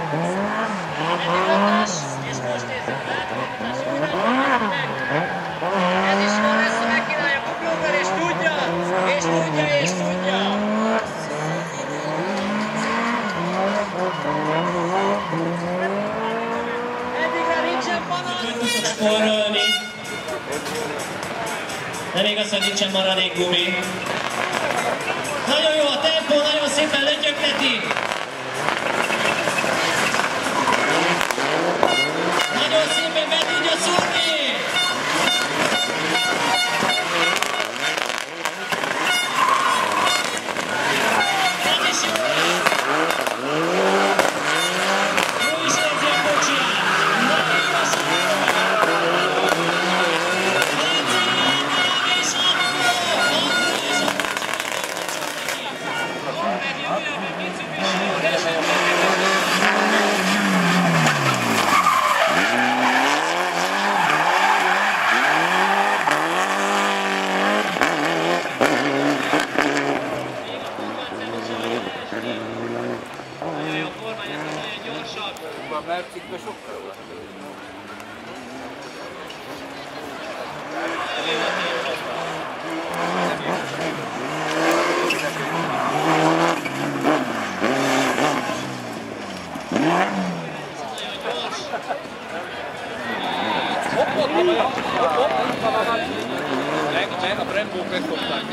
Hatás, és most nézzük, ez is van lesz, ha megkínálja Kuklóval, és tudja, és tudja, és tudja. Eddigre nincsen panasz. Hogy tudtok spórolni. Nem igaz, hogy nincsen maradék gumi. Nagyon jó a tempó, nagyon szépen lötyögteti. Nagyon szépen be tudja szúrni. Ez is jó. Jó is érzi a kocsiját. Nagyon jó a mert cikkben sokkal jó. Meg a Brembók megfogták.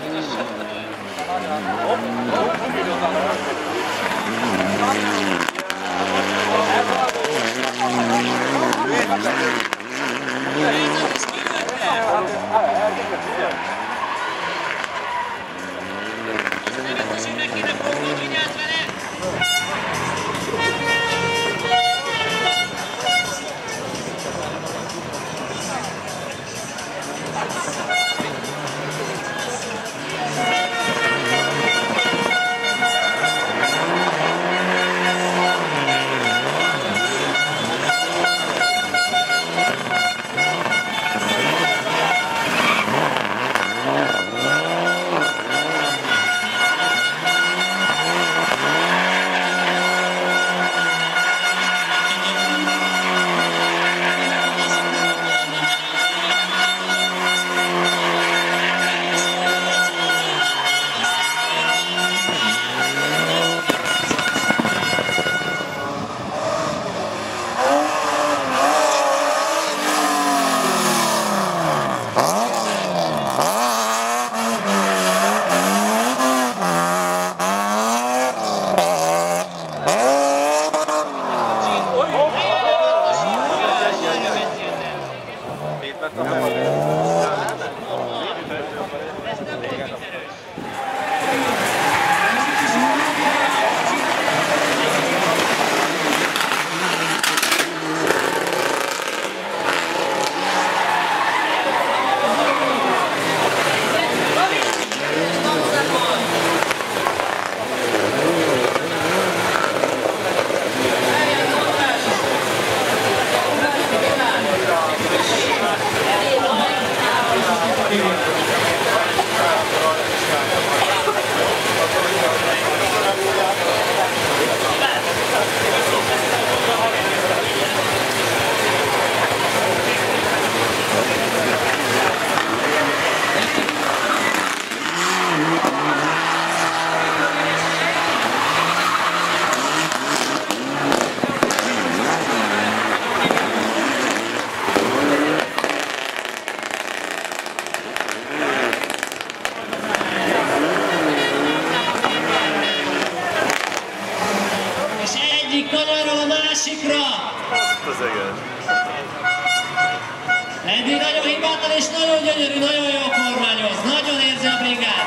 Eddig nagyon hibátlan és nagyon gyönyörű, nagyon jól kormányoz, nagyon érzi a brigát.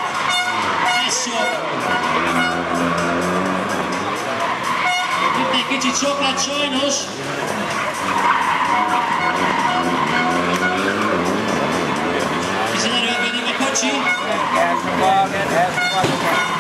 Ez sok. Itt egy kicsit sok lett sajnos. Hiszen erőlködik a kocsi.